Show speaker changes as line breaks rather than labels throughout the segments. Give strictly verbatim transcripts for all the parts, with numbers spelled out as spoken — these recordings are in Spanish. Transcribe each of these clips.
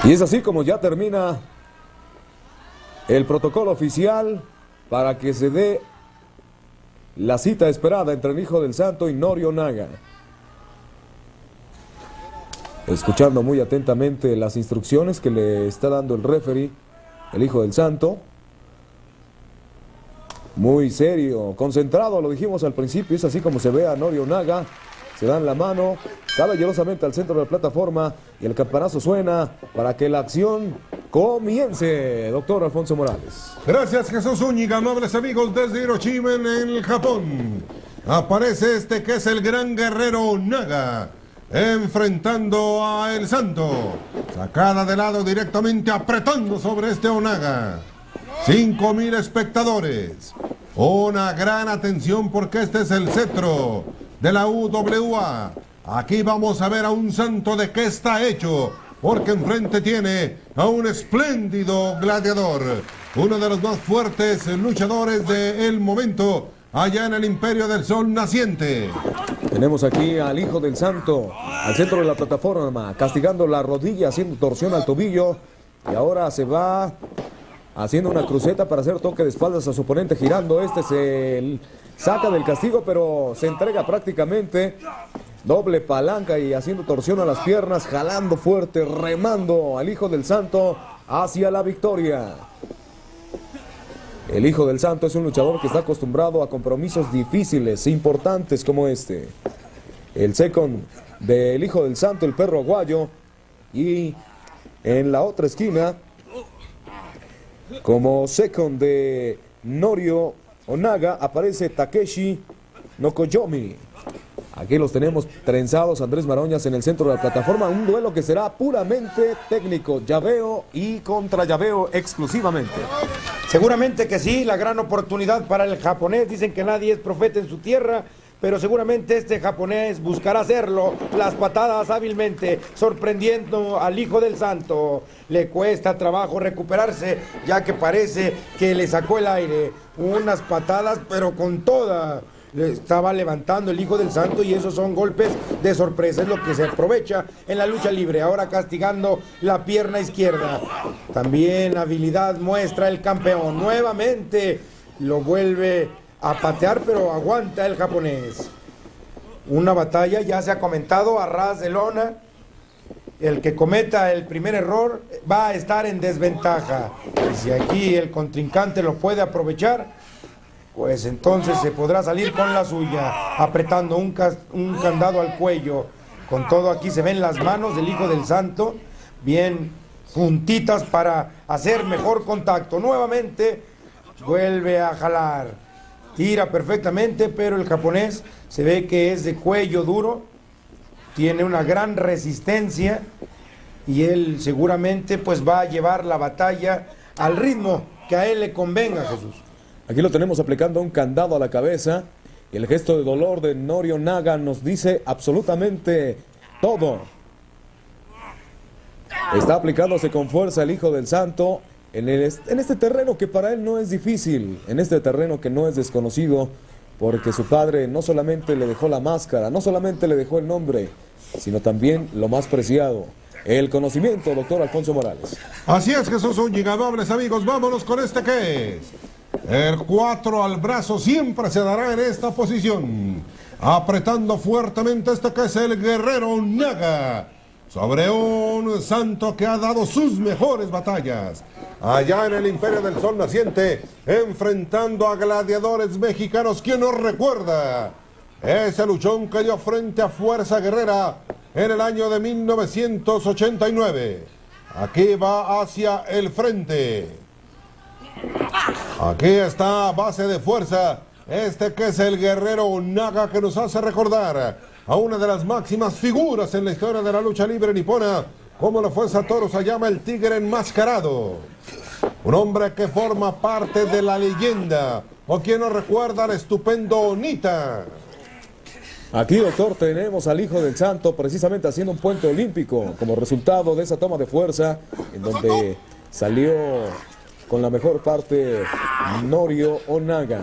Y es así como ya termina el protocolo oficial para que se dé la cita esperada entre el Hijo del Santo y Norio Naga. Escuchando muy atentamente las instrucciones que le está dando el referee, el Hijo del Santo. Muy serio, concentrado, lo dijimos al principio, es así como se ve a Norio Naga. Se dan la mano caballerosamente al centro de la plataforma y el campanazo suena para que la acción comience. Doctor Alfonso Morales.
Gracias, Jesús Zúñiga, amables amigos desde Hiroshima en el Japón. Aparece este que es el gran guerrero Naga, enfrentando a El Santo. Sacada de lado directamente, apretando sobre este Onaga. Cinco mil espectadores. Una gran atención porque este es el cetro de la U W A. Aquí vamos a ver a un santo de qué está hecho, porque enfrente tiene a un espléndido gladiador, uno de los más fuertes luchadores del momento allá en el Imperio del Sol Naciente.
Tenemos aquí al Hijo del Santo al centro de la plataforma, castigando la rodilla, haciendo torsión al tobillo, y ahora se va haciendo una cruceta para hacer toque de espaldas a su oponente, girando. Este se saca del castigo, pero se entrega prácticamente. Doble palanca y haciendo torsión a las piernas, jalando fuerte, remando al Hijo del Santo hacia la victoria. El Hijo del Santo es un luchador que está acostumbrado a compromisos difíciles, importantes como este. El second del Hijo del Santo, el perro aguayo. Y en la otra esquina, como second de Norio Onaga, aparece Takeshi Nokoyomi. Aquí los tenemos trenzados, Andrés Maroñas en el centro de la plataforma. Un duelo que será puramente técnico, llaveo y contra llaveo exclusivamente.
Seguramente que sí, la gran oportunidad para el japonés. Dicen que nadie es profeta en su tierra, pero seguramente este japonés buscará hacerlo. Las patadas hábilmente, sorprendiendo al Hijo del Santo. Le cuesta trabajo recuperarse, ya que parece que le sacó el aire. Unas patadas, pero con toda. Le estaba levantando el Hijo del Santo, y esos son golpes de sorpresa, es lo que se aprovecha en la lucha libre. Ahora castigando la pierna izquierda. También habilidad muestra el campeón. Nuevamente lo vuelve a patear, pero aguanta el japonés. Una batalla, ya se ha comentado, a ras de lona. El que cometa el primer error va a estar en desventaja. Y si aquí el contrincante lo puede aprovechar, pues entonces se podrá salir con la suya, apretando un, un candado al cuello. Con todo, aquí se ven las manos del Hijo del Santo, bien juntitas para hacer mejor contacto. Nuevamente vuelve a jalar, tira perfectamente, pero el japonés se ve que es de cuello duro, tiene una gran resistencia, y él seguramente pues va a llevar la batalla al ritmo que a él le convenga, Jesús.
Aquí lo tenemos aplicando un candado a la cabeza. Y el gesto de dolor de Norio Naga nos dice absolutamente todo. Está aplicándose con fuerza el Hijo del Santo en, el, en este terreno que para él no es difícil. En este terreno que no es desconocido, porque su padre no solamente le dejó la máscara, no solamente le dejó el nombre, sino también lo más preciado, el conocimiento, doctor Alfonso Morales.
Así es, Jesús Zúñiga, amables amigos, vámonos con este que es el cuatro al brazo. Siempre se dará en esta posición, apretando fuertemente este que es el guerrero Naga, sobre un santo que ha dado sus mejores batallas allá en el Imperio del Sol Naciente, enfrentando a gladiadores mexicanos. ¿Quién nos recuerda ese luchón que dio frente a Fuerza Guerrera en el año de mil novecientos ochenta y nueve? Aquí va hacia el frente. Aquí está a base de fuerza este que es el guerrero Naga, que nos hace recordar a una de las máximas figuras en la historia de la lucha libre nipona, como lo fue Satoru Sayama, el tigre enmascarado. Un hombre que forma parte de la leyenda, o quien nos recuerda al estupendo Onita.
Aquí, doctor, tenemos al Hijo del Santo precisamente haciendo un puente olímpico como resultado de esa toma de fuerza, en donde salió con la mejor parte Norio Onaga.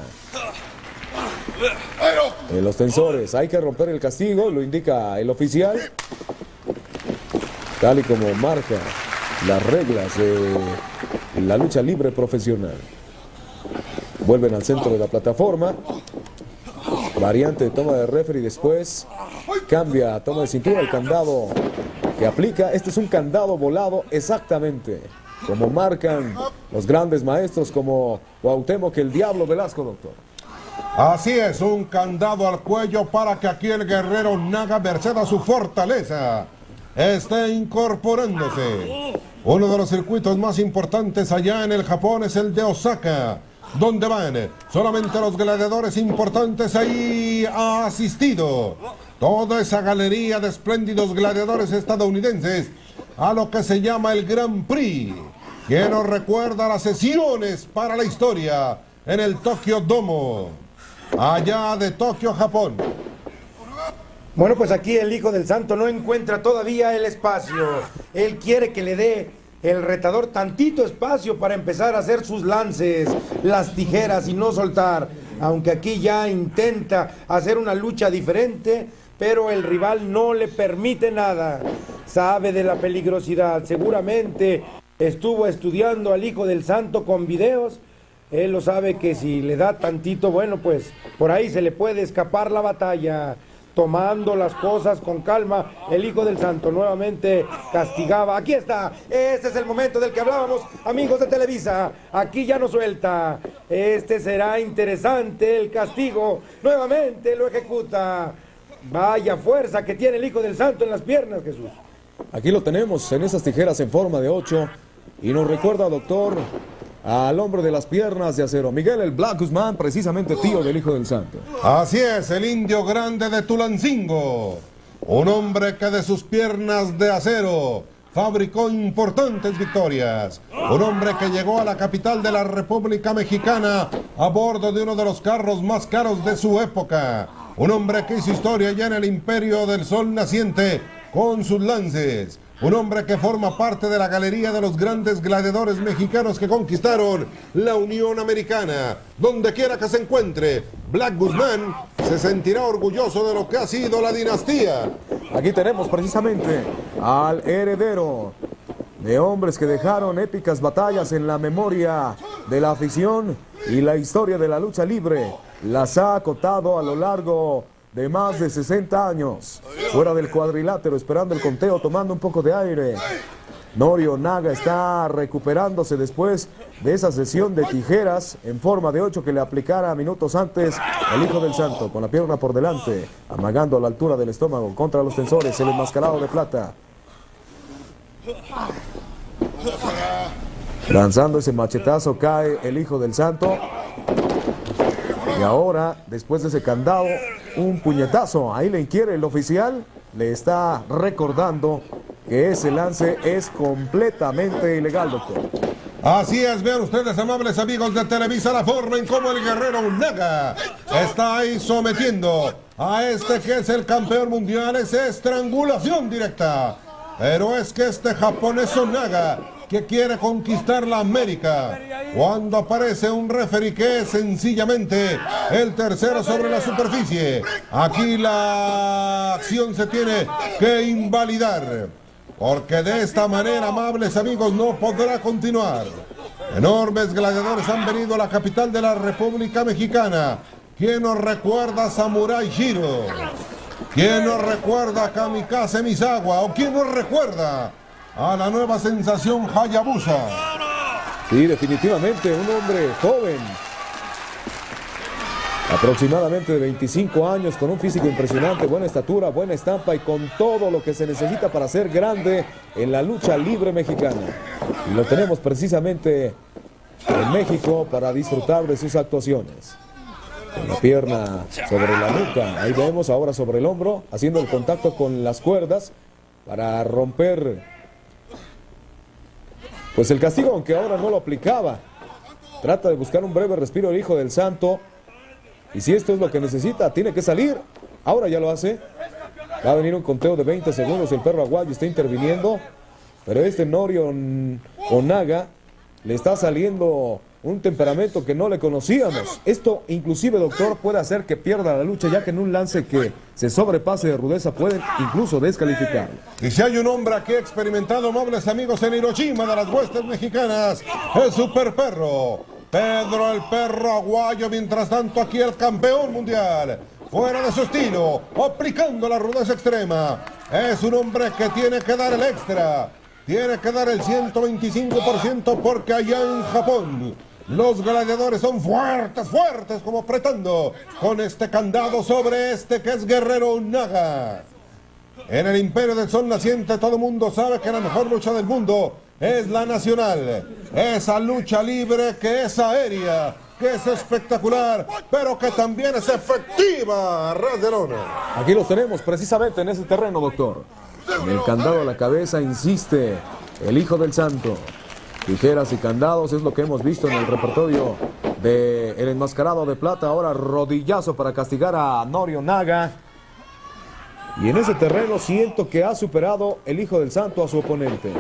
En los tensores hay que romper el castigo, lo indica el oficial, tal y como marca las reglas de la lucha libre profesional. Vuelven al centro de la plataforma. Variante de toma de referee, después cambia a toma de cintura. El candado que aplica, este es un candado volado exactamente como marcan los grandes maestros como Cuauhtémoc el Diablo Velasco, doctor.
Así es, un candado al cuello para que aquí el guerrero Naga, merced a su fortaleza, esté incorporándose. Uno de los circuitos más importantes allá en el Japón es el de Osaka, donde van solamente los gladiadores importantes. Ahí ha asistido toda esa galería de espléndidos gladiadores estadounidenses a lo que se llama el Grand Prix, que nos recuerda las sesiones para la historia en el Tokyo Domo, allá de Tokio, Japón.
Bueno, pues aquí el Hijo del Santo no encuentra todavía el espacio. Él quiere que le dé el retador tantito espacio para empezar a hacer sus lances, las tijeras y no soltar. Aunque aquí ya intenta hacer una lucha diferente, pero el rival no le permite nada. Sabe de la peligrosidad, seguramente estuvo estudiando al Hijo del Santo con videos. Él lo sabe que si le da tantito, bueno, pues por ahí se le puede escapar la batalla. Tomando las cosas con calma, el Hijo del Santo nuevamente castigaba. Aquí está, este es el momento del que hablábamos, amigos de Televisa. Aquí ya no suelta. Este será interesante el castigo. Nuevamente lo ejecuta. Vaya fuerza que tiene el Hijo del Santo en las piernas, Jesús.
Aquí lo tenemos en esas tijeras en forma de ocho. Y nos recuerda, doctor, al hombre de las piernas de acero, Miguel el Black Guzmán, precisamente tío del Hijo del Santo.
Así es, el indio grande de Tulancingo, un hombre que de sus piernas de acero fabricó importantes victorias, un hombre que llegó a la capital de la República Mexicana a bordo de uno de los carros más caros de su época, un hombre que hizo historia ya en el Imperio del Sol Naciente con sus lances. Un hombre que forma parte de la galería de los grandes gladiadores mexicanos que conquistaron la Unión Americana. Donde quiera que se encuentre, Black Guzmán se sentirá orgulloso de lo que ha sido la dinastía.
Aquí tenemos precisamente al heredero de hombres que dejaron épicas batallas en la memoria de la afición y la historia de la lucha libre. Las ha acotado a lo largo de más de sesenta años, fuera del cuadrilátero, esperando el conteo, tomando un poco de aire. Norio Naga está recuperándose después de esa sesión de tijeras en forma de ocho que le aplicara minutos antes el Hijo del Santo, con la pierna por delante, amagando a la altura del estómago contra los tensores, el enmascarado de plata. Lanzando ese machetazo cae el Hijo del Santo. Y ahora, después de ese candado, un puñetazo. Ahí le inquiere el oficial. Le está recordando que ese lance es completamente ilegal, doctor.
Así es, vean ustedes, amables amigos de Televisa, la forma en cómo el guerrero Naga está ahí sometiendo a este que es el campeón mundial. Es estrangulación directa. Pero es que este japonés Naga, que quiere conquistar la América, cuando aparece un referee que es sencillamente el tercero sobre la superficie, aquí la acción se tiene que invalidar, porque de esta manera, amables amigos, no podrá continuar. Enormes gladiadores han venido a la capital de la República Mexicana. ¿Quién nos recuerda a Samurai Shiro? ¿Quién nos recuerda a Kamikaze Misawa? ¿O quién nos recuerda a la nueva sensación Hayabusa?
Sí, definitivamente, un hombre joven, aproximadamente de veinticinco años, con un físico impresionante, buena estatura, buena estampa y con todo lo que se necesita para ser grande en la lucha libre mexicana. Y lo tenemos precisamente en México para disfrutar de sus actuaciones. Con la pierna sobre la nuca, ahí vemos ahora sobre el hombro, haciendo el contacto con las cuerdas para romper pues el castigo, aunque ahora no lo aplicaba. Trata de buscar un breve respiro el Hijo del Santo, y si esto es lo que necesita, tiene que salir. Ahora ya lo hace. Va a venir un conteo de veinte segundos, el perro aguayo está interviniendo, pero este Norio Naga le está saliendo un temperamento que no le conocíamos. Esto inclusive, doctor, puede hacer que pierda la lucha, ya que en un lance que se sobrepase de rudeza pueden incluso descalificarlo.
Y si hay un hombre aquí experimentado, amables amigos, en Hiroshima de las huestes mexicanas, el Super Perro, Pedro el Perro Aguayo. Mientras tanto, aquí el campeón mundial, fuera de su estilo, aplicando la rudeza extrema. Es un hombre que tiene que dar el extra, tiene que dar el ciento veinticinco por ciento, porque allá en Japón los gladiadores son fuertes, fuertes, como apretando con este candado sobre este que es Guerrero Naga. En el Imperio del Sol Naciente todo el mundo sabe que la mejor lucha del mundo es la nacional. Esa lucha libre que es aérea, que es espectacular, pero que también es efectiva, ras de lona.
Aquí los tenemos precisamente en ese terreno, doctor. En el candado a la cabeza insiste el Hijo del Santo. Tijeras y candados es lo que hemos visto en el repertorio de El Enmascarado de Plata. Ahora rodillazo para castigar a Norio Naga. Y en ese terreno siento que ha superado el Hijo del Santo a su oponente.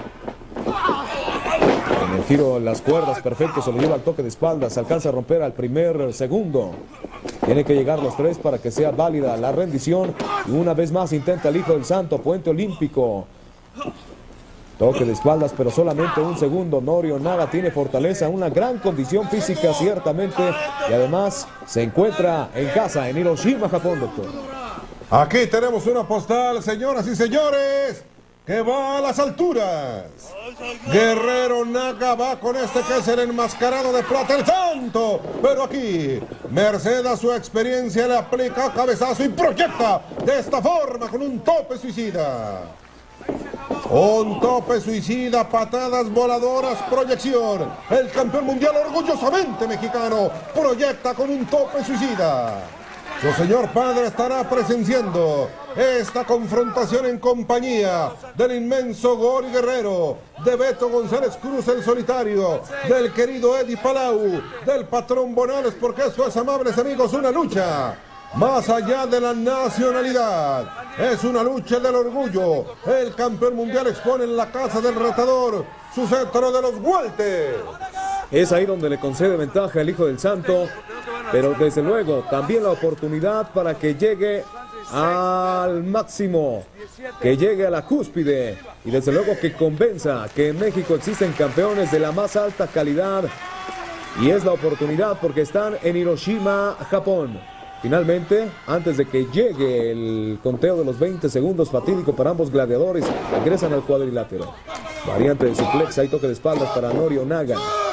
En el giro en las cuerdas, perfecto, se lo lleva al toque de espaldas, se alcanza a romper al primer segundo. Tiene que llegar los tres para que sea válida la rendición. Y una vez más intenta el Hijo del Santo, puente olímpico. Toque de espaldas, pero solamente un segundo. Norio Naga tiene fortaleza, una gran condición física ciertamente. Y además se encuentra en casa, en Hiroshima, Japón, doctor.
Aquí tenemos una postal, señoras y señores, que va a las alturas. Guerrero Naga va con este que es el Enmascarado de Plata, el Santo. Pero aquí, merced a su experiencia, le aplica cabezazo y proyecta de esta forma con un tope suicida. Un tope suicida, patadas voladoras, proyección. El campeón mundial orgullosamente mexicano proyecta con un tope suicida. Su señor padre estará presenciando esta confrontación en compañía del inmenso Gori Guerrero, de Beto González Cruz el solitario, del querido Eddie Palau, del patrón Bonales, porque esto es, amables amigos, una lucha más allá de la nacionalidad. Es una lucha del orgullo. El campeón mundial expone en la casa del retador su cetro de los guantes.
Es ahí donde le concede ventaja el Hijo del Santo, pero desde luego también la oportunidad para que llegue al máximo, que llegue a la cúspide y desde luego que convenza que en México existen campeones de la más alta calidad, y es la oportunidad porque están en Hiroshima, Japón. Finalmente, antes de que llegue el conteo de los veinte segundos fatídico para ambos gladiadores, ingresan al cuadrilátero. Variante de suplex, hay toque de espaldas para Norio Naga.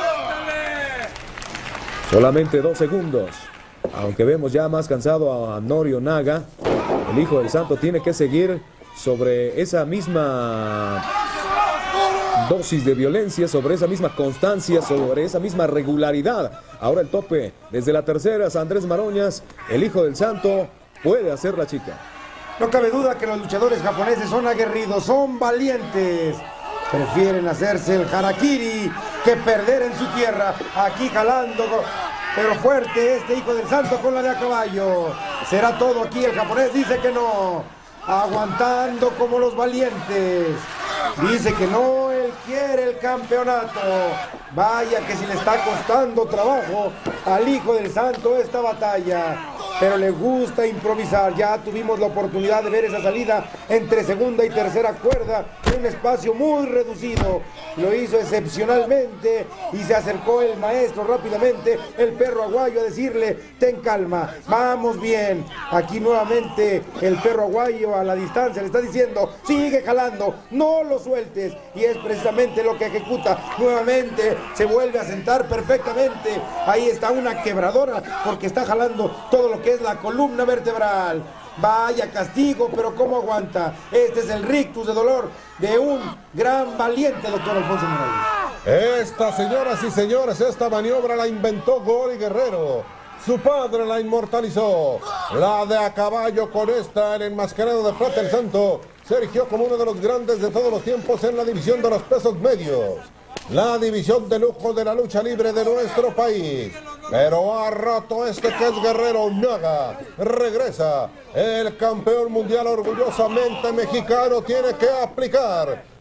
Solamente dos segundos. Aunque vemos ya más cansado a Norio Naga, el Hijo del Santo tiene que seguir sobre esa misma dosis de violencia, sobre esa misma constancia, sobre esa misma regularidad. Ahora el tope desde la tercera, Andrés Maroñas, el Hijo del Santo puede hacer la chica.
No cabe duda que los luchadores japoneses son aguerridos, son valientes. Prefieren hacerse el harakiri que perder en su tierra. Aquí jalando, pero fuerte este Hijo del Santo con la de a caballo. ¿Será todo aquí? El japonés dice que no. Aguantando como los valientes. Dice que no, él quiere el campeonato. Vaya que si le está costando trabajo al Hijo del Santo esta batalla, pero le gusta improvisar. Ya tuvimos la oportunidad de ver esa salida entre segunda y tercera cuerda en un espacio muy reducido. Lo hizo excepcionalmente y se acercó el maestro rápidamente, el Perro Aguayo, a decirle: ten calma, vamos bien. Aquí nuevamente el Perro Aguayo a la distancia le está diciendo: sigue jalando, no lo sueltes, y es precisamente lo que ejecuta. Nuevamente se vuelve a sentar perfectamente. Ahí está una quebradora porque está jalando todo lo que es la columna vertebral. Vaya castigo, pero cómo aguanta. Este es el rictus de dolor de un gran valiente, doctor Alfonso Morales.
Esta, señoras y señores, esta maniobra la inventó Gori Guerrero. Su padre la inmortalizó. La de a caballo con esta, el Enmascarado de Plata, el Santo, se erigió como uno de los grandes de todos los tiempos en la división de los pesos medios. La división de lujo de la lucha libre de nuestro país. Pero ha roto este que es Guerrero Naga. Regresa el campeón mundial orgullosamente mexicano. Tiene que aplicar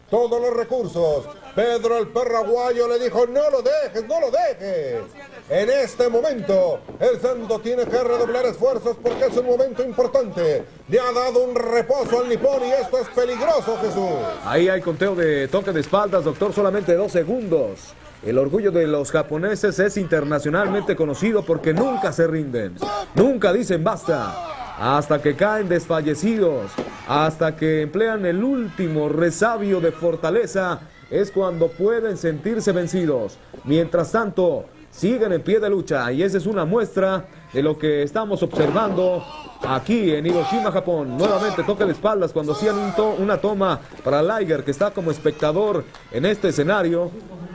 todos los recursos. Pedro el perro aguayo le dijo, no lo dejes, no lo dejes. En este momento, el Santo tiene que redoblar esfuerzos porque es un momento importante. Le ha dado un reposo al nipón y esto es peligroso, Jesús.
Ahí hay conteo de toque de espaldas, doctor, solamente dos segundos. El orgullo de los japoneses es internacionalmente conocido porque nunca se rinden, nunca dicen basta, hasta que caen desfallecidos, hasta que emplean el último resabio de fortaleza, es cuando pueden sentirse vencidos. Mientras tanto, siguen en pie de lucha y esa es una muestra de lo que estamos observando aquí en Hiroshima, Japón. Nuevamente toca de espaldas cuando hacían un to una toma para Liger, que está como espectador en este escenario,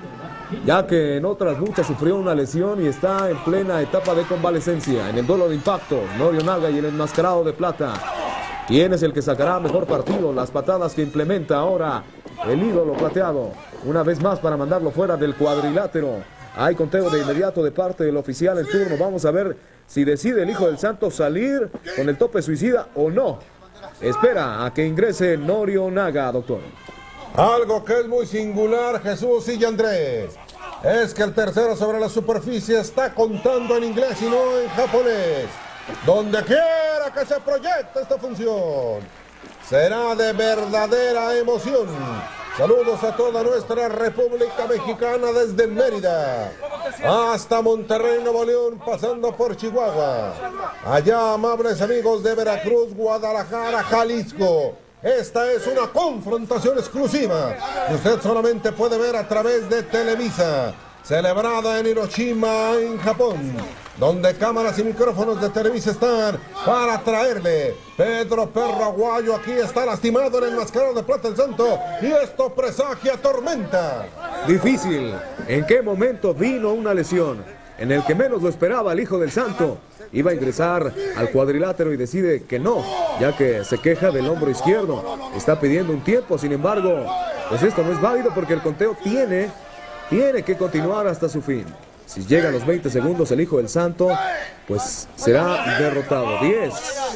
ya que en otras luchas sufrió una lesión y está en plena etapa de convalecencia. En el duelo de impacto, Norio Naga y el enmascarado de plata. ¿Quién es el que sacará mejor partido? Las patadas que implementa ahora el ídolo plateado. Una vez más para mandarlo fuera del cuadrilátero. Hay conteo de inmediato de parte del oficial en turno. Vamos a ver si decide el Hijo del Santo salir con el tope suicida o no. Espera a que ingrese Norio Naga, doctor.
Algo que es muy singular, Jesús y Andrés, es que el tercero sobre la superficie está contando en inglés y no en japonés. Donde quiera que se proyecte esta función, será de verdadera emoción. Saludos a toda nuestra República Mexicana desde Mérida hasta Monterrey, Nuevo León, pasando por Chihuahua. Allá, amables amigos de Veracruz, Guadalajara, Jalisco. Esta es una confrontación exclusiva que usted solamente puede ver a través de Televisa, celebrada en Hiroshima, en Japón, donde cámaras y micrófonos de Televisa están para traerle. Pedro Perro Aguayo aquí está lastimado en el enmascarado de plata el Santo y esto presagia tormenta.
Difícil. ¿En qué momento vino una lesión? En el que menos lo esperaba el Hijo del Santo. Iba a ingresar al cuadrilátero y decide que no, ya que se queja del hombro izquierdo. Está pidiendo un tiempo, sin embargo, pues esto no es válido porque el conteo tiene, tiene que continuar hasta su fin. Si llega a los veinte segundos el Hijo del Santo, pues será derrotado. diez,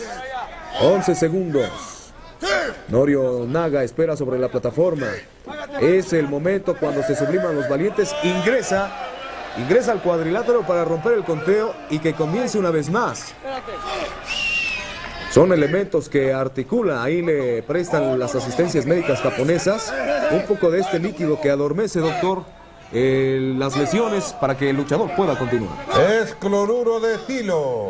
once segundos. Norio Naga espera sobre la plataforma. Es el momento cuando se subliman los valientes. Ingresa. Ingresa al cuadrilátero para romper el conteo y que comience una vez más. Son elementos que articula, ahí le prestan las asistencias médicas japonesas. Un poco de este líquido que adormece, doctor, eh, las lesiones para que el luchador pueda continuar.
Es cloruro de etilo.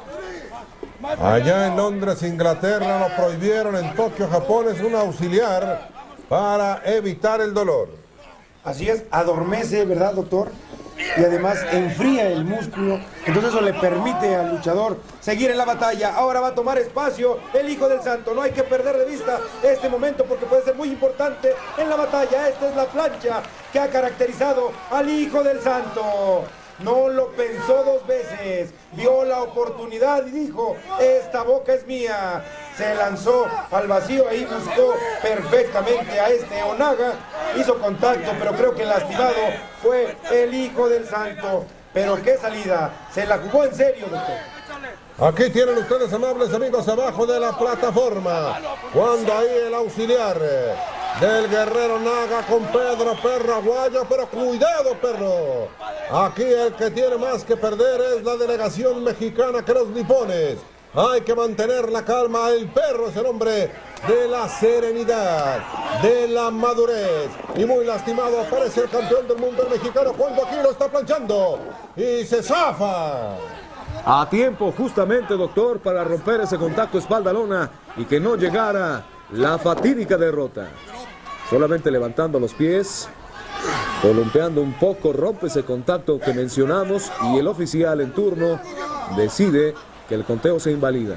Allá en Londres, Inglaterra, lo prohibieron. En Tokio, Japón, es un auxiliar para evitar el dolor.
Así es, adormece, ¿verdad, doctor? Y además enfría el músculo, entonces eso le permite al luchador seguir en la batalla. Ahora va a tomar espacio el Hijo del Santo, no hay que perder de vista este momento porque puede ser muy importante en la batalla. Esta es la plancha que ha caracterizado al Hijo del Santo. No lo pensó dos veces, vio la oportunidad y dijo, esta boca es mía. Se lanzó al vacío, ahí buscó perfectamente a este Onaga, hizo contacto, pero creo que el lastimado fue el Hijo del Santo. Pero qué salida, se la jugó en serio, doctor.
Aquí tienen ustedes, amables amigos, abajo de la plataforma, cuando ahí el auxiliar del guerrero Naga con Pedro Perro Aguayo, pero cuidado, perro. Aquí el que tiene más que perder es la delegación mexicana que los nipones. Hay que mantener la calma, el perro es el hombre de la serenidad, de la madurez. Y muy lastimado aparece el campeón del mundo, el mexicano, cuando aquí lo está planchando y se zafa.
A tiempo justamente, doctor, para romper ese contacto espalda-lona y que no llegara la fatídica derrota. Solamente levantando los pies, columpeando un poco, rompe ese contacto que mencionamos y el oficial en turno decide que el conteo se invalida.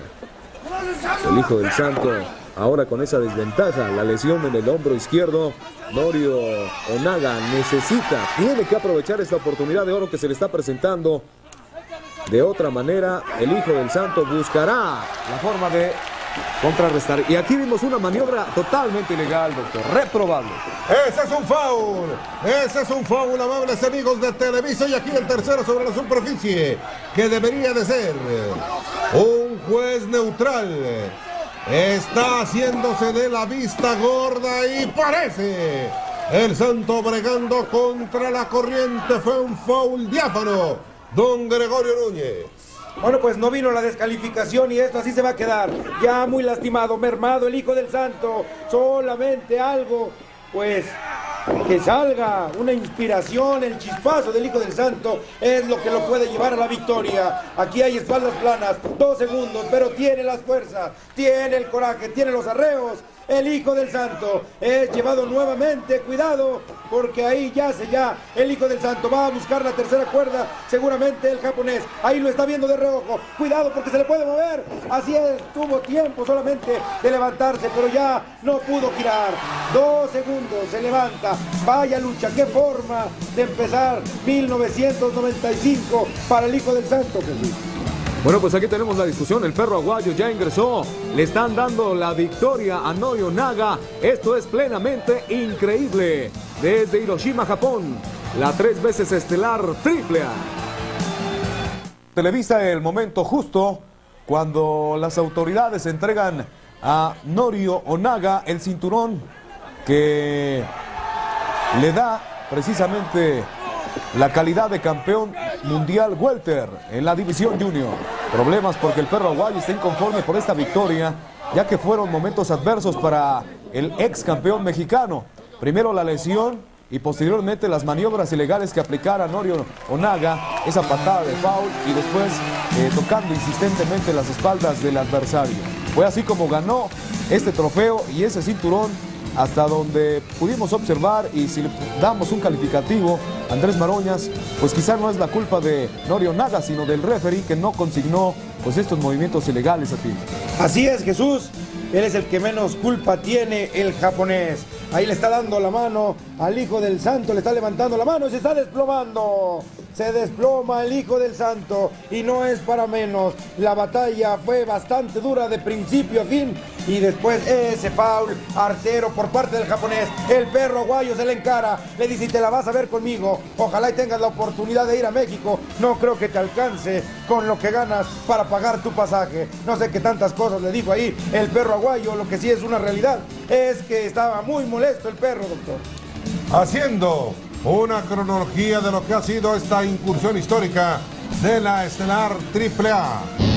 El Hijo del Santo ahora con esa desventaja, la lesión en el hombro izquierdo. Norio Onaga necesita, tiene que aprovechar esta oportunidad de oro que se le está presentando. De otra manera, el Hijo del Santo buscará la forma de contrarrestar. Y aquí vimos una maniobra totalmente ilegal, doctor, reprobable.
Ese es un foul, ese es un foul, amables amigos de Televisa. Y aquí el tercero sobre la superficie, que debería de ser un juez neutral. está haciéndose de la vista gorda y parece el Santo bregando contra la corriente. Fue un foul diáfano, don Gregorio Núñez.
Bueno, pues no vino la descalificación y esto así se va a quedar. Ya muy lastimado, mermado el Hijo del Santo. Solamente algo, pues, que salga una inspiración, el chispazo del Hijo del Santo es lo que lo puede llevar a la victoria. Aquí hay espaldas planas, dos segundos, pero tiene las fuerzas, tiene el coraje, tiene los arreos. El Hijo del Santo es llevado nuevamente, cuidado, porque ahí yace ya el Hijo del Santo, va a buscar la tercera cuerda, seguramente el japonés, ahí lo está viendo de reojo, cuidado porque se le puede mover, así es, tuvo tiempo solamente de levantarse, pero ya no pudo girar, dos segundos, se levanta, vaya lucha, qué forma de empezar mil novecientos noventa y cinco para el Hijo del Santo, Jesús.
Bueno, pues aquí tenemos la discusión. El perro aguayo ya ingresó. Le están dando la victoria a Norio Onaga. Esto es plenamente increíble. Desde Hiroshima, Japón, la tres veces estelar triple A. Televisa el momento justo cuando las autoridades entregan a Norio Onaga el cinturón que le da precisamente la calidad de campeón mundial welter en la división junior. Problemas porque el perro aguayo está inconforme por esta victoria, ya que fueron momentos adversos para el ex campeón mexicano. Primero la lesión y posteriormente las maniobras ilegales que aplicara Norio Onaga, esa patada de foul y después eh, tocando insistentemente las espaldas del adversario. Fue así como ganó este trofeo y ese cinturón, hasta donde pudimos observar, y si le damos un calificativo a Andrés Maroñas, pues quizá no es la culpa de Norio Onaga, sino del referee que no consignó pues estos movimientos ilegales a ti.
Así es, Jesús, él es el que menos culpa tiene, el japonés. Ahí le está dando la mano al Hijo del Santo, le está levantando la mano y se está desplomando. Se desploma el Hijo del Santo y no es para menos. La batalla fue bastante dura de principio a fin y después ese foul artero por parte del japonés. El perro aguayo se le encara, le dice: te la vas a ver conmigo, ojalá y tengas la oportunidad de ir a México. No creo que te alcance con lo que ganas para pagar tu pasaje. No sé qué tantas cosas le dijo ahí el perro aguayo. Lo que sí es una realidad es que estaba muy molesto el perro, doctor.
Haciendo una cronología de lo que ha sido esta incursión histórica de la estelar triple A.